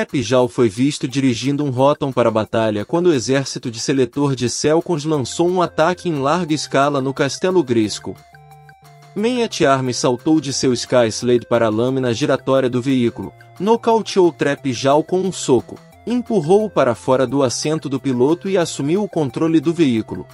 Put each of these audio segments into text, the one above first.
Trep-Jal foi visto dirigindo um Rotom para a batalha quando o exército de Seletor de Selcons lançou um ataque em larga escala no Castelo Grayskull. Meat-Arm saltou de seu Sky Slade para a lâmina giratória do veículo, nocauteou Trep-Jal com um soco, empurrou-o para fora do assento do piloto e assumiu o controle do veículo.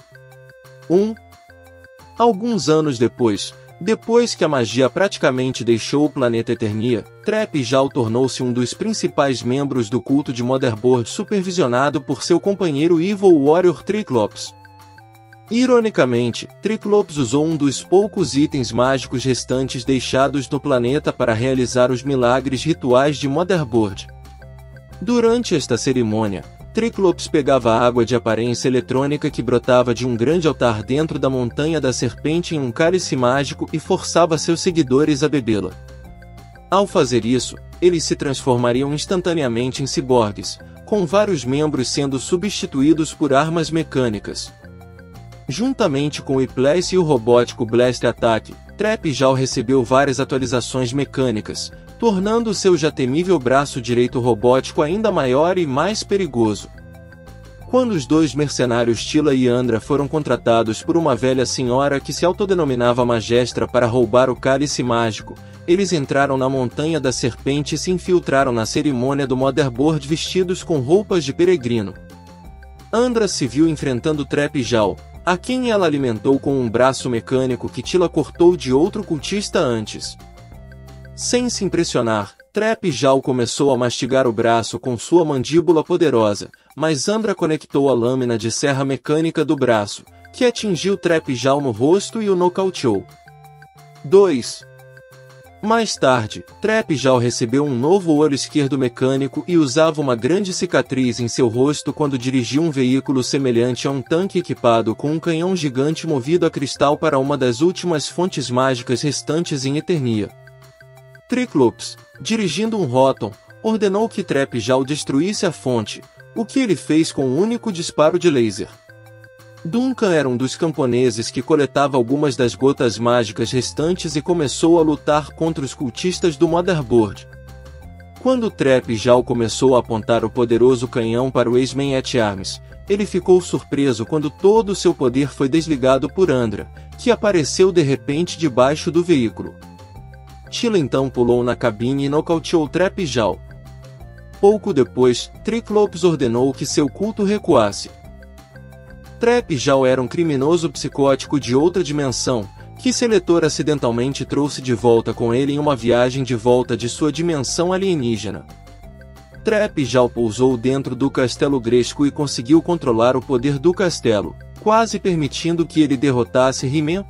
Alguns anos depois que a magia praticamente deixou o planeta Eternia, Trep-Jal tornou-se um dos principais membros do culto de Motherboard supervisionado por seu companheiro Evil Warrior Triclops. Ironicamente, Triclops usou um dos poucos itens mágicos restantes deixados no planeta para realizar os milagres rituais de Motherboard. Durante esta cerimônia, Triclops pegava água de aparência eletrônica que brotava de um grande altar dentro da Montanha da Serpente em um cálice mágico e forçava seus seguidores a bebê-la. Ao fazer isso, eles se transformariam instantaneamente em ciborgues, com vários membros sendo substituídos por armas mecânicas. Juntamente com o E-Place e o robótico Blast Attack, Trep-Jal recebeu várias atualizações mecânicas, tornando seu já temível braço direito robótico ainda maior e mais perigoso. Quando os dois mercenários Tila e Andra foram contratados por uma velha senhora que se autodenominava Magestra para roubar o cálice mágico, eles entraram na Montanha da Serpente e se infiltraram na cerimônia do Motherboard vestidos com roupas de peregrino. Andra se viu enfrentando Trep-Jal, a quem ela alimentou com um braço mecânico que Tila cortou de outro cultista antes. Sem se impressionar, Trep-Jal começou a mastigar o braço com sua mandíbula poderosa, mas Andra conectou a lâmina de serra mecânica do braço, que atingiu Trep-Jal no rosto e o nocauteou. Mais tarde, Trep-Jal recebeu um novo olho esquerdo mecânico e usava uma grande cicatriz em seu rosto quando dirigiu um veículo semelhante a um tanque equipado com um canhão gigante movido a cristal para uma das últimas fontes mágicas restantes em Eternia. Triclops, dirigindo um Rotom, ordenou que Trep-Jal destruísse a fonte, o que ele fez com um único disparo de laser. Duncan era um dos camponeses que coletava algumas das gotas mágicas restantes e começou a lutar contra os cultistas do Motherboard. Quando Trep-Jal começou a apontar o poderoso canhão para o ex-Meat-Arm, ele ficou surpreso quando todo seu poder foi desligado por Andra, que apareceu de repente debaixo do veículo. Tila então pulou na cabine e nocauteou Trep-Jal. Pouco depois, Triclops ordenou que seu culto recuasse. Trep-Jal era um criminoso psicótico de outra dimensão, que Seletor acidentalmente trouxe de volta com ele em uma viagem de volta de sua dimensão alienígena. Trep-Jal pousou dentro do Castelo Grayskull e conseguiu controlar o poder do castelo, quase permitindo que ele derrotasse He-Man.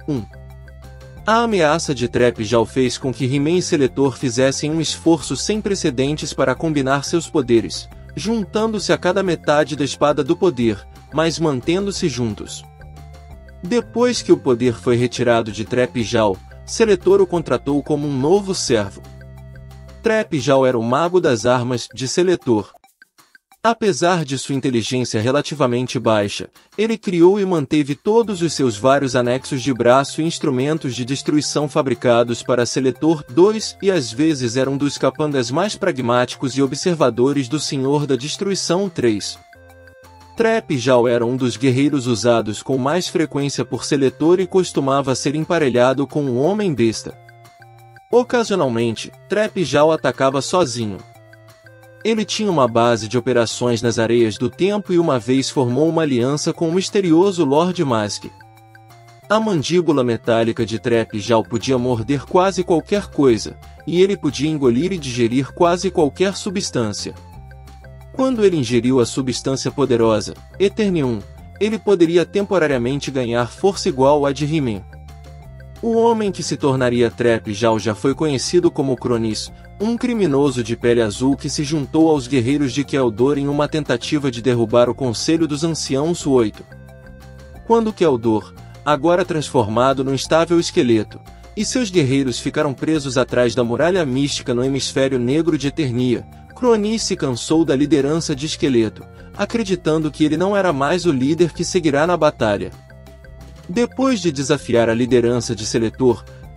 A ameaça de Trep-Jal fez com que He-Man e Seletor fizessem um esforço sem precedentes para combinar seus poderes, juntando-se a cada metade da espada do poder, mas mantendo-se juntos. Depois que o poder foi retirado de Trep-Jal, Seletor o contratou como um novo servo. Trep-Jal era o mago das armas de Seletor. Apesar de sua inteligência relativamente baixa, ele criou e manteve todos os seus vários anexos de braço e instrumentos de destruição fabricados para Seletor 2 e às vezes era um dos capangas mais pragmáticos e observadores do Senhor da Destruição 3. Trep-Jal era um dos guerreiros usados com mais frequência por Seletor e costumava ser emparelhado com um homem-besta. Ocasionalmente, Trep-Jal atacava sozinho. Ele tinha uma base de operações nas areias do tempo e uma vez formou uma aliança com o misterioso Lord Mask. A mandíbula metálica de Trep-Jal podia morder quase qualquer coisa, e ele podia engolir e digerir quase qualquer substância. Quando ele ingeriu a substância poderosa, Eternium, ele poderia temporariamente ganhar força igual à de He-Man. O homem que se tornaria Trep-Jal já foi conhecido como Cronis, um criminoso de pele azul que se juntou aos guerreiros de Keldor em uma tentativa de derrubar o Conselho dos Anciãos 8. Quando Keldor, agora transformado num instável esqueleto, e seus guerreiros ficaram presos atrás da muralha mística no hemisfério negro de Eternia, Cronis se cansou da liderança de Esqueleto, acreditando que ele não era mais o líder que seguirá na batalha. Depois de desafiar a liderança de Seletor,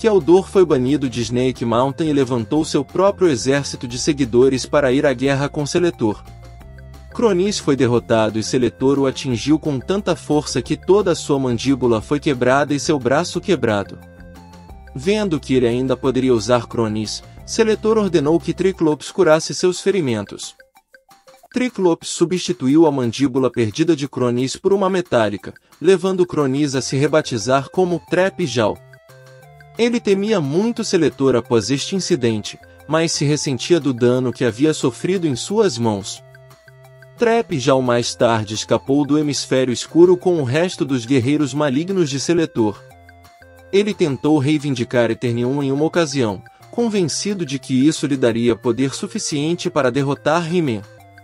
Keldor foi banido de Snake Mountain e levantou seu próprio exército de seguidores para ir à guerra com Celetor. Cronis foi derrotado e Celetor o atingiu com tanta força que toda a sua mandíbula foi quebrada e seu braço quebrado. Vendo que ele ainda poderia usar Cronis, Celetor ordenou que Triclops curasse seus ferimentos. Triclops substituiu a mandíbula perdida de Cronis por uma metálica, levando Cronis a se rebatizar como Trep-Jaw. Ele temia muito Celetor após este incidente, mas se ressentia do dano que havia sofrido em suas mãos. Trep-Jaw mais tarde escapou do Hemisfério Escuro com o resto dos guerreiros malignos de Celetor. Ele tentou reivindicar Eternium em uma ocasião, convencido de que isso lhe daria poder suficiente para derrotar He-Man.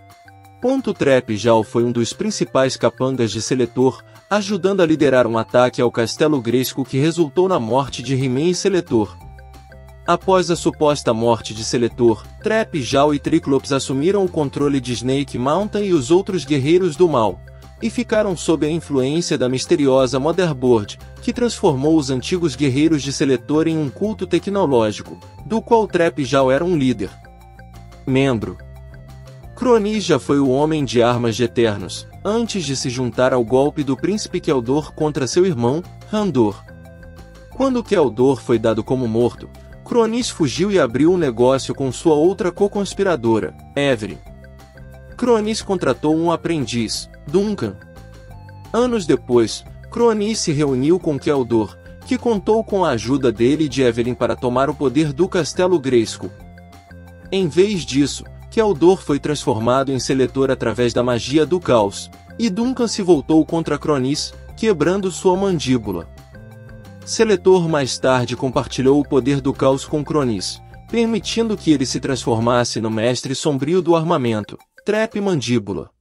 Trep-Jaw foi um dos principais capangas de Celetor, ajudando a liderar um ataque ao Castelo Grayskull que resultou na morte de He-Man e Celetor. Após a suposta morte de Celetor, Trep-Jaw e Triclops assumiram o controle de Snake Mountain e os outros guerreiros do mal, e ficaram sob a influência da misteriosa Motherboard, que transformou os antigos guerreiros de Celetor em um culto tecnológico, do qual Trep-Jaw era um líder. Membro. Cronis já foi o homem de armas de Eternos, antes de se juntar ao golpe do príncipe Keldor contra seu irmão, Randor. Quando Keldor foi dado como morto, Cronis fugiu e abriu um negócio com sua outra co-conspiradora, Everyn. Cronis contratou um aprendiz, Duncan. Anos depois, Cronis se reuniu com Keldor, que contou com a ajuda dele e de Everyn para tomar o poder do Castelo Grayskull. Em vez disso, Keldor foi transformado em Celetor através da magia do caos, e Duncan se voltou contra Cronis, quebrando sua mandíbula. Celetor mais tarde compartilhou o poder do caos com Cronis, permitindo que ele se transformasse no mestre sombrio do armamento, Trep Mandíbula.